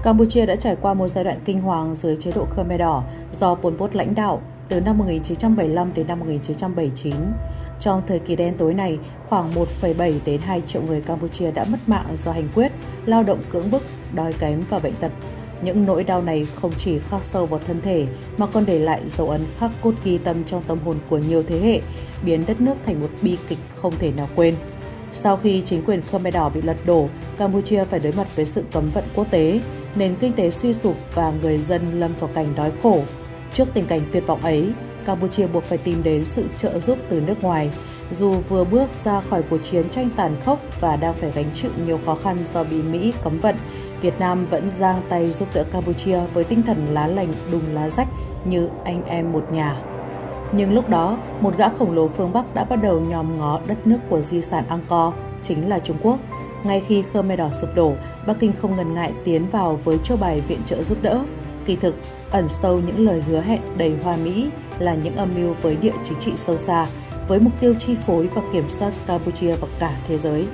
Campuchia đã trải qua một giai đoạn kinh hoàng dưới chế độ Khmer Đỏ do Pol Pot lãnh đạo từ năm 1975 đến năm 1979. Trong thời kỳ đen tối này, khoảng 1,7 đến 2 triệu người Campuchia đã mất mạng do hành quyết, lao động cưỡng bức, đói kém và bệnh tật. Những nỗi đau này không chỉ khắc sâu vào thân thể mà còn để lại dấu ấn khắc cốt ghi tâm trong tâm hồn của nhiều thế hệ, biến đất nước thành một bi kịch không thể nào quên. Sau khi chính quyền Khmer Đỏ bị lật đổ, Campuchia phải đối mặt với sự cấm vận quốc tế, nền kinh tế suy sụp và người dân lâm vào cảnh đói khổ. Trước tình cảnh tuyệt vọng ấy, Campuchia buộc phải tìm đến sự trợ giúp từ nước ngoài. Dù vừa bước ra khỏi cuộc chiến tranh tàn khốc và đang phải gánh chịu nhiều khó khăn do bị Mỹ cấm vận, Việt Nam vẫn giang tay giúp đỡ Campuchia với tinh thần lá lành đùm lá rách như anh em một nhà. Nhưng lúc đó, một gã khổng lồ phương Bắc đã bắt đầu nhòm ngó đất nước của di sản Angkor, chính là Trung Quốc. Ngay khi Khmer Đỏ sụp đổ, Bắc Kinh không ngần ngại tiến vào với chiêu bài viện trợ giúp đỡ. Kỳ thực, ẩn sâu những lời hứa hẹn đầy hoa mỹ là những âm mưu với địa chính trị sâu xa, với mục tiêu chi phối và kiểm soát Campuchia và cả thế giới.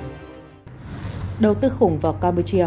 Đầu tư khủng vào Campuchia.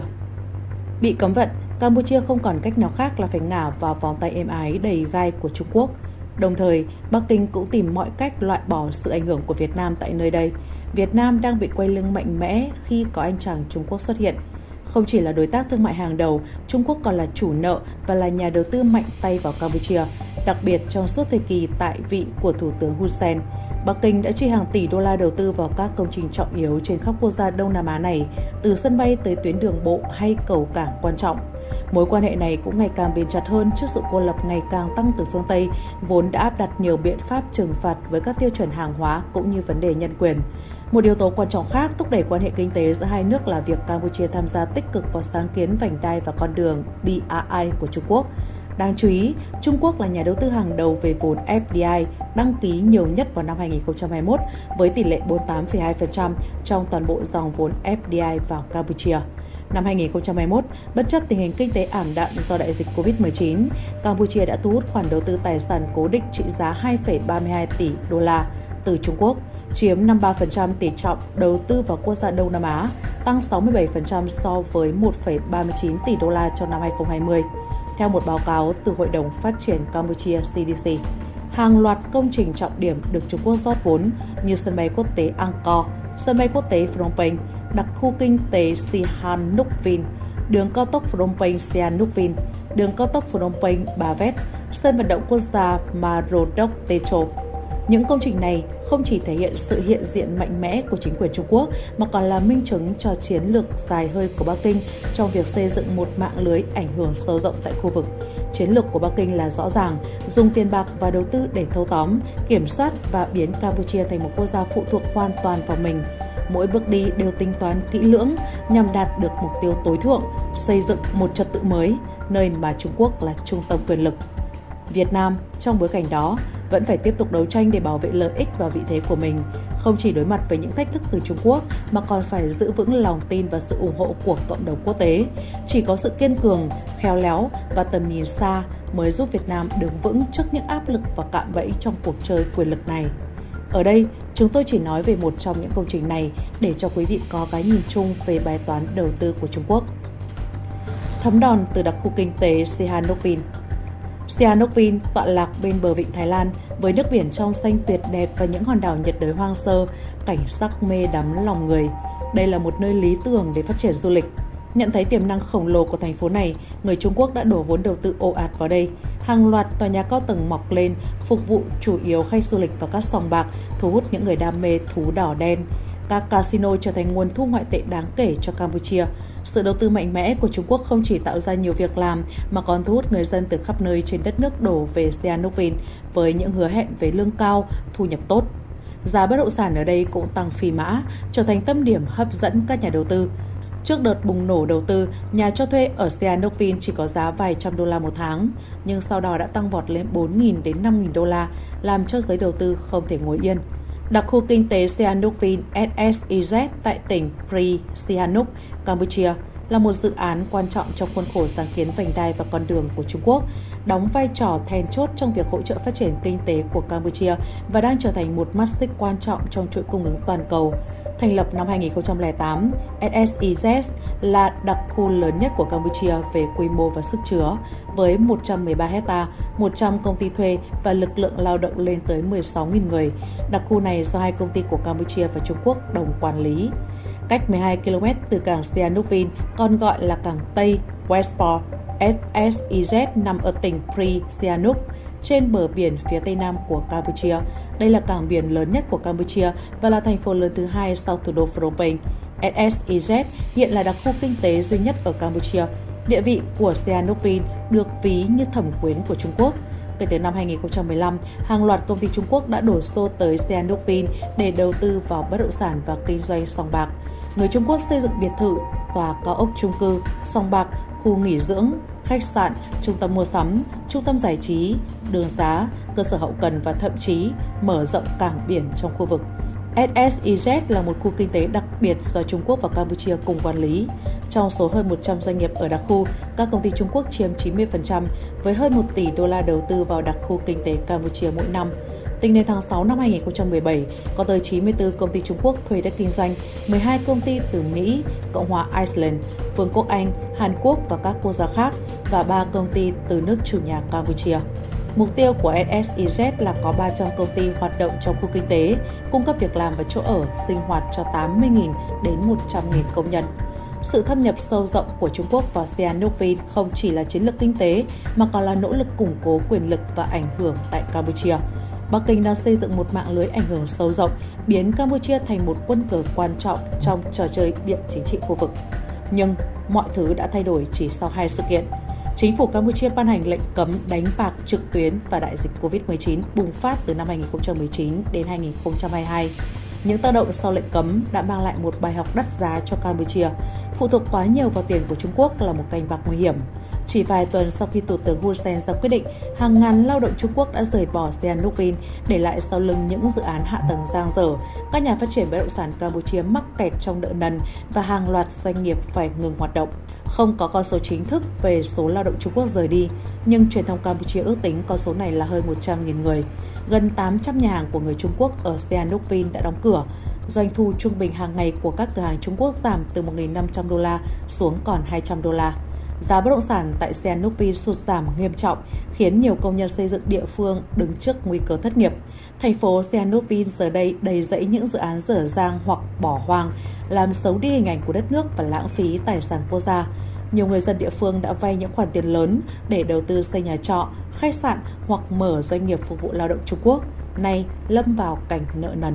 Bị cấm vận, Campuchia không còn cách nào khác là phải ngả vào vòng tay êm ái đầy gai của Trung Quốc. Đồng thời, Bắc Kinh cũng tìm mọi cách loại bỏ sự ảnh hưởng của Việt Nam tại nơi đây. Việt Nam đang bị quay lưng mạnh mẽ khi có anh chàng Trung Quốc xuất hiện. Không chỉ là đối tác thương mại hàng đầu, Trung Quốc còn là chủ nợ và là nhà đầu tư mạnh tay vào Campuchia, đặc biệt trong suốt thời kỳ tại vị của Thủ tướng Hun Sen. Bắc Kinh đã chi hàng tỷ đô la đầu tư vào các công trình trọng yếu trên khắp quốc gia Đông Nam Á này, từ sân bay tới tuyến đường bộ hay cầu cảng quan trọng. Mối quan hệ này cũng ngày càng bền chặt hơn trước sự cô lập ngày càng tăng từ phương Tây, vốn đã áp đặt nhiều biện pháp trừng phạt với các tiêu chuẩn hàng hóa cũng như vấn đề nhân quyền. Một yếu tố quan trọng khác thúc đẩy quan hệ kinh tế giữa hai nước là việc Campuchia tham gia tích cực vào sáng kiến vành đai và con đường BRI của Trung Quốc. Đáng chú ý, Trung Quốc là nhà đầu tư hàng đầu về vốn FDI, đăng ký nhiều nhất vào năm 2021 với tỷ lệ 48,2% trong toàn bộ dòng vốn FDI vào Campuchia. Năm 2021, bất chấp tình hình kinh tế ảm đạm do đại dịch Covid-19, Campuchia đã thu hút khoản đầu tư tài sản cố định trị giá 2,32 tỷ đô la từ Trung Quốc, chiếm 53% tỷ trọng đầu tư vào quốc gia Đông Nam Á, tăng 67% so với 1,39 tỷ đô la trong năm 2020. Theo một báo cáo từ Hội đồng Phát triển Campuchia CDC, hàng loạt công trình trọng điểm được Trung Quốc rót vốn như sân bay quốc tế Angkor, sân bay quốc tế Phnom Penh, đặc khu kinh tế Sihanoukville, đường cao tốc Phnom Penh Sihanoukville, đường cao tốc Phnom Penh Ba Vét, sân vận động quốc gia Marodok Techo. Những công trình này không chỉ thể hiện sự hiện diện mạnh mẽ của chính quyền Trung Quốc mà còn là minh chứng cho chiến lược dài hơi của Bắc Kinh trong việc xây dựng một mạng lưới ảnh hưởng sâu rộng tại khu vực. Chiến lược của Bắc Kinh là rõ ràng, dùng tiền bạc và đầu tư để thâu tóm, kiểm soát và biến Campuchia thành một quốc gia phụ thuộc hoàn toàn vào mình. Mỗi bước đi đều tính toán kỹ lưỡng nhằm đạt được mục tiêu tối thượng, xây dựng một trật tự mới, nơi mà Trung Quốc là trung tâm quyền lực. Việt Nam, trong bối cảnh đó, vẫn phải tiếp tục đấu tranh để bảo vệ lợi ích và vị thế của mình, không chỉ đối mặt với những thách thức từ Trung Quốc mà còn phải giữ vững lòng tin và sự ủng hộ của cộng đồng quốc tế. Chỉ có sự kiên cường, khéo léo và tầm nhìn xa mới giúp Việt Nam đứng vững trước những áp lực và cạm bẫy trong cuộc chơi quyền lực này. Ở đây, chúng tôi chỉ nói về một trong những công trình này để cho quý vị có cái nhìn chung về bài toán đầu tư của Trung Quốc. Thấm đòn từ đặc khu kinh tế Sihanoukville. Sihanoukville tọa lạc bên bờ vịnh Thái Lan với nước biển trong xanh tuyệt đẹp và những hòn đảo nhiệt đới hoang sơ, cảnh sắc mê đắm lòng người. Đây là một nơi lý tưởng để phát triển du lịch. Nhận thấy tiềm năng khổng lồ của thành phố này, người Trung Quốc đã đổ vốn đầu tư ồ ạt vào đây. Hàng loạt tòa nhà cao tầng mọc lên, phục vụ chủ yếu khách du lịch và các sòng bạc, thu hút những người đam mê thú đỏ đen. Các casino trở thành nguồn thu ngoại tệ đáng kể cho Campuchia. Sự đầu tư mạnh mẽ của Trung Quốc không chỉ tạo ra nhiều việc làm mà còn thu hút người dân từ khắp nơi trên đất nước đổ về Sihanoukville với những hứa hẹn về lương cao, thu nhập tốt. Giá bất động sản ở đây cũng tăng phi mã, trở thành tâm điểm hấp dẫn các nhà đầu tư. Trước đợt bùng nổ đầu tư, nhà cho thuê ở Sihanoukville chỉ có giá vài trăm đô la một tháng, nhưng sau đó đã tăng vọt lên 4.000 đến 5.000 đô la, làm cho giới đầu tư không thể ngồi yên. Đặc khu kinh tế Sihanoukville SSIZ tại tỉnh Pri Sihanouk, Campuchia là một dự án quan trọng trong khuôn khổ sáng kiến vành đai và con đường của Trung Quốc, đóng vai trò then chốt trong việc hỗ trợ phát triển kinh tế của Campuchia và đang trở thành một mắt xích quan trọng trong chuỗi cung ứng toàn cầu. Thành lập năm 2008, SSEZ là đặc khu lớn nhất của Campuchia về quy mô và sức chứa, với 113 hectare, 100 công ty thuê và lực lượng lao động lên tới 16.000 người. Đặc khu này do hai công ty của Campuchia và Trung Quốc đồng quản lý. Cách 12 km từ cảng Sihanoukville, còn gọi là cảng Tây Westport, SSEZ nằm ở tỉnh Pri Sihanouk, trên bờ biển phía tây nam của Campuchia. Đây là cảng biển lớn nhất của Campuchia và là thành phố lớn thứ hai sau thủ đô Phnom Penh. SSEZ hiện là đặc khu kinh tế duy nhất ở Campuchia. Địa vị của Sihanoukville được ví như thẩm quyến của Trung Quốc. Kể từ năm 2015, hàng loạt công ty Trung Quốc đã đổ xô tới Sihanoukville để đầu tư vào bất động sản và kinh doanh sòng bạc. Người Trung Quốc xây dựng biệt thự, tòa cao ốc chung cư, sòng bạc, khu nghỉ dưỡng, khách sạn, trung tâm mua sắm, trung tâm giải trí, đường xá, cơ sở hậu cần và thậm chí mở rộng cảng biển trong khu vực. SSEZ là một khu kinh tế đặc biệt do Trung Quốc và Campuchia cùng quản lý. Trong số hơn 100 doanh nghiệp ở đặc khu, các công ty Trung Quốc chiếm 90% với hơn 1 tỷ đô la đầu tư vào đặc khu kinh tế Campuchia mỗi năm. Tính đến tháng 6 năm 2017, có tới 94 công ty Trung Quốc thuê đất kinh doanh, 12 công ty từ Mỹ, Cộng hòa Iceland, Vương quốc Anh, Hàn Quốc và các quốc gia khác và 3 công ty từ nước chủ nhà Campuchia. Mục tiêu của SSEZ là có 300 công ty hoạt động trong khu kinh tế, cung cấp việc làm và chỗ ở, sinh hoạt cho 80.000 đến 100.000 công nhân. Sự thâm nhập sâu rộng của Trung Quốc vào Sihanoukville không chỉ là chiến lược kinh tế mà còn là nỗ lực củng cố quyền lực và ảnh hưởng tại Campuchia. Bắc Kinh đang xây dựng một mạng lưới ảnh hưởng sâu rộng, biến Campuchia thành một quân cờ quan trọng trong trò chơi địa chính trị khu vực. Nhưng mọi thứ đã thay đổi chỉ sau 2 sự kiện. Chính phủ Campuchia ban hành lệnh cấm đánh bạc trực tuyến và đại dịch COVID-19 bùng phát từ năm 2019 đến 2022. Những tác động sau lệnh cấm đã mang lại một bài học đắt giá cho Campuchia. Phụ thuộc quá nhiều vào tiền của Trung Quốc là một canh bạc nguy hiểm. Chỉ vài tuần sau khi Thủ tướng Hun Sen ra quyết định, hàng ngàn lao động Trung Quốc đã rời bỏ Sihanoukville, để lại sau lưng những dự án hạ tầng dang dở. Các nhà phát triển bất động sản Campuchia mắc kẹt trong nợ nần và hàng loạt doanh nghiệp phải ngừng hoạt động. Không có con số chính thức về số lao động Trung Quốc rời đi, nhưng truyền thông Campuchia ước tính con số này là hơn 100.000 người. Gần 800 nhà hàng của người Trung Quốc ở Sihanoukville đã đóng cửa. Doanh thu trung bình hàng ngày của các cửa hàng Trung Quốc giảm từ 1.500 đô la xuống còn 200 đô la. Giá bất động sản tại Sihanoukville sụt giảm nghiêm trọng, khiến nhiều công nhân xây dựng địa phương đứng trước nguy cơ thất nghiệp. Thành phố Sihanoukville giờ đây đầy rẫy những dự án dở dang hoặc bỏ hoang, làm xấu đi hình ảnh của đất nước và lãng phí tài sản quốc gia. Nhiều người dân địa phương đã vay những khoản tiền lớn để đầu tư xây nhà trọ, khách sạn hoặc mở doanh nghiệp phục vụ lao động Trung Quốc, nay lâm vào cảnh nợ nần.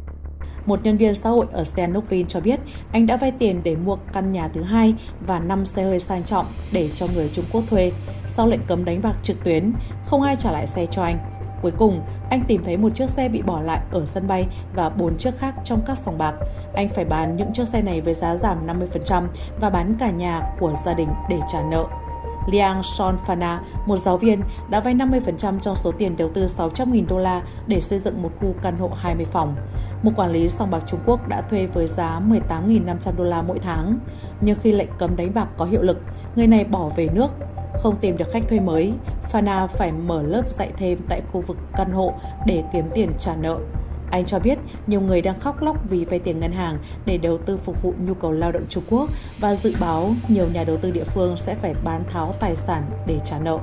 Một nhân viên xã hội ở Sihanoukville cho biết anh đã vay tiền để mua căn nhà thứ hai và 5 xe hơi sang trọng để cho người Trung Quốc thuê. Sau lệnh cấm đánh bạc trực tuyến, không ai trả lại xe cho anh. Cuối cùng, anh tìm thấy một chiếc xe bị bỏ lại ở sân bay và 4 chiếc khác trong các sòng bạc. Anh phải bán những chiếc xe này với giá giảm 50% và bán cả nhà của gia đình để trả nợ. Liang Sonphana, một giáo viên, đã vay 50% trong số tiền đầu tư 600.000 đô la để xây dựng một khu căn hộ 20 phòng. Một quản lý sòng bạc Trung Quốc đã thuê với giá 18.500 đô la mỗi tháng. Nhưng khi lệnh cấm đánh bạc có hiệu lực, người này bỏ về nước. Không tìm được khách thuê mới, Fana phải mở lớp dạy thêm tại khu vực căn hộ để kiếm tiền trả nợ. Anh cho biết nhiều người đang khóc lóc vì vay tiền ngân hàng để đầu tư phục vụ nhu cầu lao động Trung Quốc và dự báo nhiều nhà đầu tư địa phương sẽ phải bán tháo tài sản để trả nợ.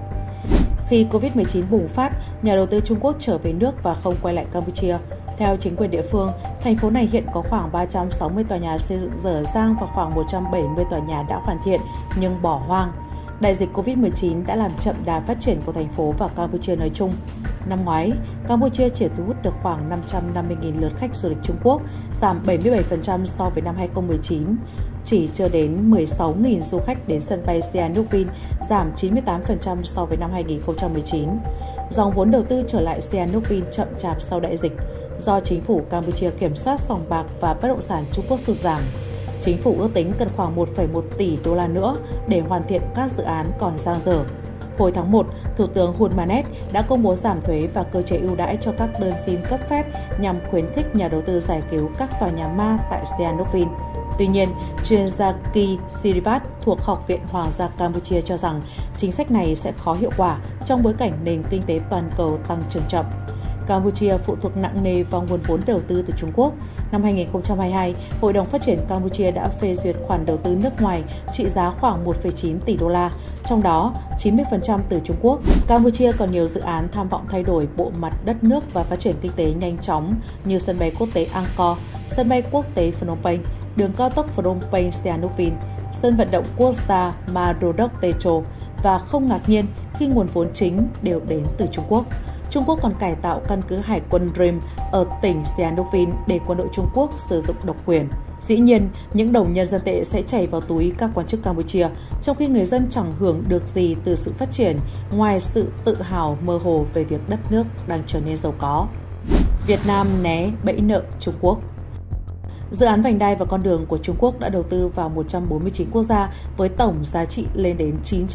Khi Covid-19 bùng phát, nhà đầu tư Trung Quốc trở về nước và không quay lại Campuchia. Theo chính quyền địa phương, thành phố này hiện có khoảng 360 tòa nhà xây dựng dở dang và khoảng 170 tòa nhà đã hoàn thiện nhưng bỏ hoang. Đại dịch Covid-19 đã làm chậm đà phát triển của thành phố và Campuchia nói chung. Năm ngoái, Campuchia chỉ thu hút được khoảng 550.000 lượt khách du lịch Trung Quốc, giảm 77% so với năm 2019. Chỉ chưa đến 16.000 du khách đến sân bay Sihanoukville, giảm 98% so với năm 2019. Dòng vốn đầu tư trở lại Sihanoukville chậm chạp sau đại dịch, do chính phủ Campuchia kiểm soát sòng bạc và bất động sản Trung Quốc sụt giảm. Chính phủ ước tính cần khoảng 1,1 tỷ đô la nữa để hoàn thiện các dự án còn dang dở. Hồi tháng 1, Thủ tướng Hun Manet đã công bố giảm thuế và cơ chế ưu đãi cho các đơn xin cấp phép nhằm khuyến khích nhà đầu tư giải cứu các tòa nhà ma tại Sihanoukville. Tuy nhiên, chuyên gia Ki Sirivat thuộc Học viện Hoàng gia Campuchia cho rằng chính sách này sẽ khó hiệu quả trong bối cảnh nền kinh tế toàn cầu tăng trưởng chậm. Campuchia phụ thuộc nặng nề vào nguồn vốn đầu tư từ Trung Quốc. Năm 2022, Hội đồng Phát triển Campuchia đã phê duyệt khoản đầu tư nước ngoài trị giá khoảng 1,9 tỷ đô la, trong đó 90% từ Trung Quốc. Campuchia còn nhiều dự án tham vọng thay đổi bộ mặt đất nước và phát triển kinh tế nhanh chóng như sân bay quốc tế Angkor, sân bay quốc tế Phnom Penh, đường cao tốc Phnom Penh Sihanouk Vinh, sân vận động quốc gia Marodok Techo, và không ngạc nhiên khi nguồn vốn chính đều đến từ Trung Quốc. Trung Quốc còn cải tạo căn cứ hải quân Rim ở tỉnh Sihanouk Vinh để quân đội Trung Quốc sử dụng độc quyền. Dĩ nhiên, những đồng nhân dân tệ sẽ chảy vào túi các quan chức Campuchia, trong khi người dân chẳng hưởng được gì từ sự phát triển, ngoài sự tự hào mơ hồ về việc đất nước đang trở nên giàu có. Việt Nam né bẫy nợ Trung Quốc. Dự án vành đai và con đường của Trung Quốc đã đầu tư vào 149 quốc gia với tổng giá trị lên đến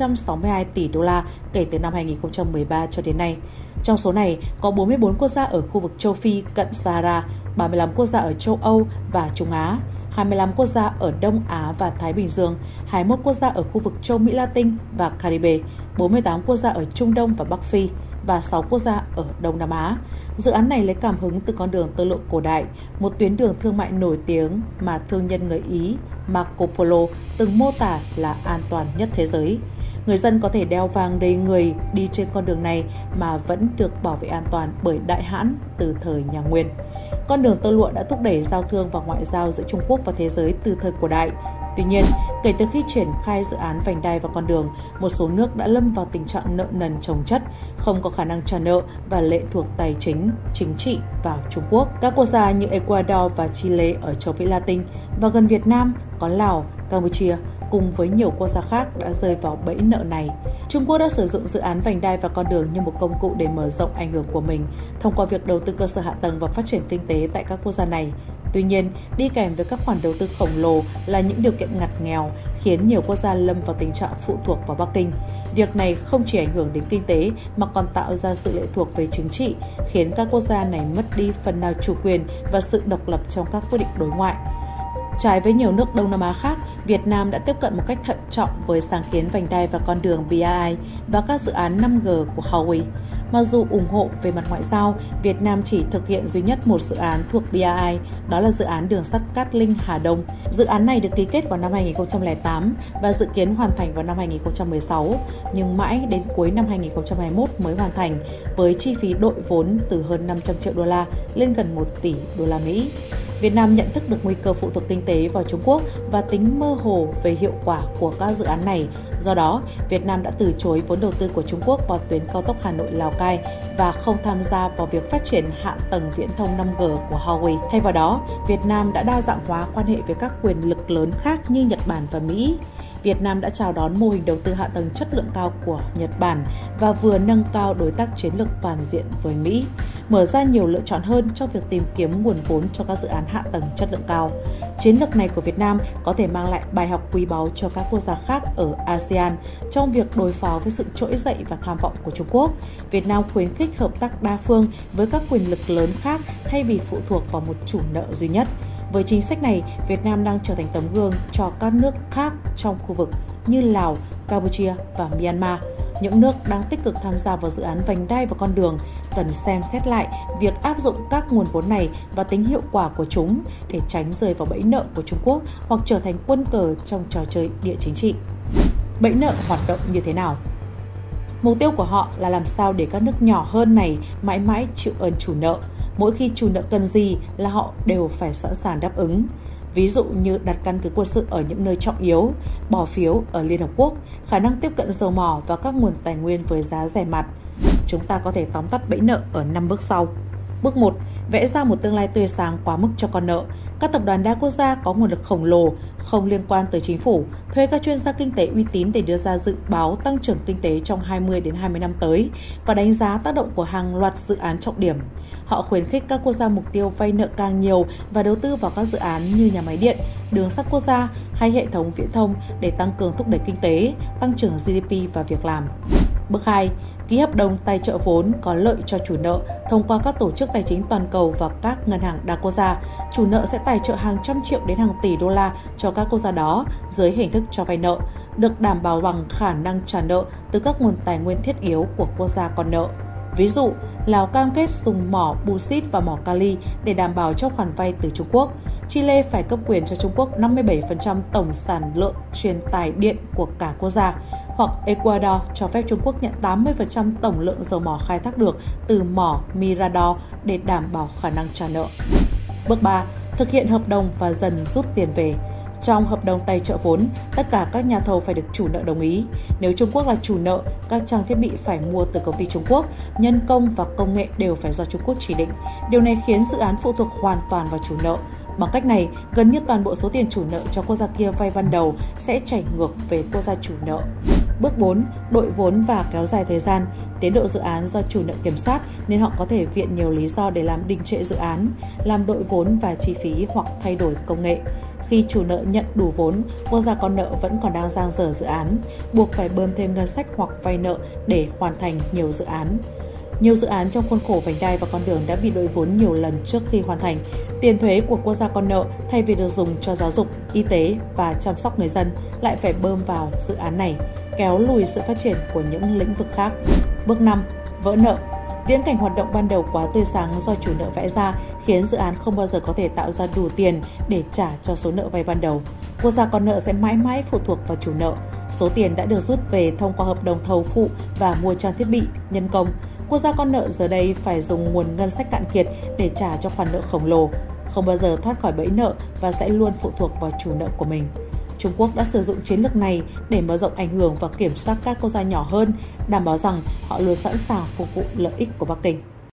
962 tỷ đô la kể từ năm 2013 cho đến nay. Trong số này, có 44 quốc gia ở khu vực châu Phi cận Sahara, 35 quốc gia ở châu Âu và Trung Á, 25 quốc gia ở Đông Á và Thái Bình Dương, 21 quốc gia ở khu vực châu Mỹ Latin và Caribe, 48 quốc gia ở Trung Đông và Bắc Phi và 6 quốc gia ở Đông Nam Á. Dự án này lấy cảm hứng từ con đường tơ lụa cổ đại, một tuyến đường thương mại nổi tiếng mà thương nhân người Ý Marco Polo từng mô tả là an toàn nhất thế giới. Người dân có thể đeo vàng đầy người đi trên con đường này mà vẫn được bảo vệ an toàn bởi Đại Hãn từ thời nhà Nguyên. Con đường tơ lụa đã thúc đẩy giao thương và ngoại giao giữa Trung Quốc và thế giới từ thời cổ đại. Tuy nhiên, kể từ khi triển khai dự án vành đai và con đường, một số nước đã lâm vào tình trạng nợ nần chồng chất, không có khả năng trả nợ và lệ thuộc tài chính, chính trị vào Trung Quốc. Các quốc gia như Ecuador và Chile ở châu Mỹ Latin và gần Việt Nam có Lào, Campuchia cùng với nhiều quốc gia khác đã rơi vào bẫy nợ này. Trung Quốc đã sử dụng dự án vành đai và con đường như một công cụ để mở rộng ảnh hưởng của mình thông qua việc đầu tư cơ sở hạ tầng và phát triển kinh tế tại các quốc gia này. Tuy nhiên, đi kèm với các khoản đầu tư khổng lồ là những điều kiện ngặt nghèo khiến nhiều quốc gia lâm vào tình trạng phụ thuộc vào Bắc Kinh. Việc này không chỉ ảnh hưởng đến kinh tế mà còn tạo ra sự lệ thuộc về chính trị, khiến các quốc gia này mất đi phần nào chủ quyền và sự độc lập trong các quyết định đối ngoại. Trái với nhiều nước Đông Nam Á khác, Việt Nam đã tiếp cận một cách thận trọng với sáng kiến vành đai và con đường BRI và các dự án 5G của Huawei. Mặc dù ủng hộ về mặt ngoại giao, Việt Nam chỉ thực hiện duy nhất một dự án thuộc BRI, đó là dự án đường sắt Cát Linh - Hà Đông. Dự án này được ký kết vào năm 2008 và dự kiến hoàn thành vào năm 2016, nhưng mãi đến cuối năm 2021 mới hoàn thành, với chi phí đội vốn từ hơn 500 triệu đô la lên gần 1 tỷ đô la Mỹ. Việt Nam nhận thức được nguy cơ phụ thuộc kinh tế vào Trung Quốc và tính mơ hồ về hiệu quả của các dự án này. Do đó, Việt Nam đã từ chối vốn đầu tư của Trung Quốc vào tuyến cao tốc Hà Nội - Lào Cai và không tham gia vào việc phát triển hạ tầng viễn thông 5G của Huawei. Thay vào đó, Việt Nam đã đa dạng hóa quan hệ với các quyền lực lớn khác như Nhật Bản và Mỹ. Việt Nam đã chào đón mô hình đầu tư hạ tầng chất lượng cao của Nhật Bản và vừa nâng cao đối tác chiến lược toàn diện với Mỹ, mở ra nhiều lựa chọn hơn trong việc tìm kiếm nguồn vốn cho các dự án hạ tầng chất lượng cao. Chiến lược này của Việt Nam có thể mang lại bài học quý báu cho các quốc gia khác ở ASEAN trong việc đối phó với sự trỗi dậy và tham vọng của Trung Quốc. Việt Nam khuyến khích hợp tác đa phương với các quyền lực lớn khác thay vì phụ thuộc vào một chủ nợ duy nhất. Với chính sách này, Việt Nam đang trở thành tấm gương cho các nước khác trong khu vực như Lào, Campuchia và Myanmar. Những nước đang tích cực tham gia vào dự án vành đai và con đường cần xem xét lại việc áp dụng các nguồn vốn này và tính hiệu quả của chúng để tránh rơi vào bẫy nợ của Trung Quốc hoặc trở thành quân cờ trong trò chơi địa chính trị. Bẫy nợ hoạt động như thế nào? Mục tiêu của họ là làm sao để các nước nhỏ hơn này mãi mãi chịu ơn chủ nợ. Mỗi khi chủ nợ cần gì là họ đều phải sẵn sàng đáp ứng. Ví dụ như đặt căn cứ quân sự ở những nơi trọng yếu, bỏ phiếu ở Liên Hợp Quốc, khả năng tiếp cận dầu mỏ và các nguồn tài nguyên với giá rẻ mạt. Chúng ta có thể tóm tắt bẫy nợ ở 5 bước sau. Bước 1. Vẽ ra một tương lai tươi sáng quá mức cho con nợ. Các tập đoàn đa quốc gia có nguồn lực khổng lồ, không liên quan tới chính phủ, thuê các chuyên gia kinh tế uy tín để đưa ra dự báo tăng trưởng kinh tế trong 20 đến 20 năm tới và đánh giá tác động của hàng loạt dự án trọng điểm. Họ khuyến khích các quốc gia mục tiêu vay nợ càng nhiều và đầu tư vào các dự án như nhà máy điện, đường sắt quốc gia hay hệ thống viễn thông để tăng cường thúc đẩy kinh tế, tăng trưởng GDP và việc làm. Bước 2. Ký hợp đồng tài trợ vốn có lợi cho chủ nợ thông qua các tổ chức tài chính toàn cầu và các ngân hàng đa quốc gia. Chủ nợ sẽ tài trợ hàng trăm triệu đến hàng tỷ đô la cho các quốc gia đó dưới hình thức cho vay nợ, được đảm bảo bằng khả năng trả nợ từ các nguồn tài nguyên thiết yếu của quốc gia con nợ. Ví dụ, Lào cam kết dùng mỏ bauxit và mỏ kali để đảm bảo cho khoản vay từ Trung Quốc. Chile phải cấp quyền cho Trung Quốc 57% tổng sản lượng truyền tải điện của cả quốc gia, hoặc Ecuador cho phép Trung Quốc nhận 80% tổng lượng dầu mỏ khai thác được từ mỏ Mirador để đảm bảo khả năng trả nợ. Bước 3. Thực hiện hợp đồng và dần rút tiền về. Trong hợp đồng tài trợ vốn, tất cả các nhà thầu phải được chủ nợ đồng ý. Nếu Trung Quốc là chủ nợ, các trang thiết bị phải mua từ công ty Trung Quốc, nhân công và công nghệ đều phải do Trung Quốc chỉ định. Điều này khiến dự án phụ thuộc hoàn toàn vào chủ nợ. Bằng cách này, gần như toàn bộ số tiền chủ nợ cho quốc gia kia vay ban đầu sẽ chảy ngược về quốc gia chủ nợ. Bước 4. Đội vốn và kéo dài thời gian. Tiến độ dự án do chủ nợ kiểm soát nên họ có thể viện nhiều lý do để làm đình trệ dự án, làm đội vốn và chi phí hoặc thay đổi công nghệ. Khi chủ nợ nhận đủ vốn, quốc gia con nợ vẫn còn đang dang dở dự án, buộc phải bơm thêm ngân sách hoặc vay nợ để hoàn thành nhiều dự án. Nhiều dự án trong khuôn khổ vành đai và con đường đã bị đội vốn nhiều lần trước khi hoàn thành. Tiền thuế của quốc gia con nợ thay vì được dùng cho giáo dục, y tế và chăm sóc người dân lại phải bơm vào dự án này, kéo lùi sự phát triển của những lĩnh vực khác. Bước 5. Vỡ nợ. Viễn cảnh hoạt động ban đầu quá tươi sáng do chủ nợ vẽ ra khiến dự án không bao giờ có thể tạo ra đủ tiền để trả cho số nợ vay ban đầu. Quốc gia con nợ sẽ mãi mãi phụ thuộc vào chủ nợ. Số tiền đã được rút về thông qua hợp đồng thầu phụ và mua trang thiết bị, nhân công. Quốc gia con nợ giờ đây phải dùng nguồn ngân sách cạn kiệt để trả cho khoản nợ khổng lồ, không bao giờ thoát khỏi bẫy nợ và sẽ luôn phụ thuộc vào chủ nợ của mình. Trung Quốc đã sử dụng chiến lược này để mở rộng ảnh hưởng và kiểm soát các quốc gia nhỏ hơn, đảm bảo rằng họ luôn sẵn sàng phục vụ lợi ích của Bắc Kinh.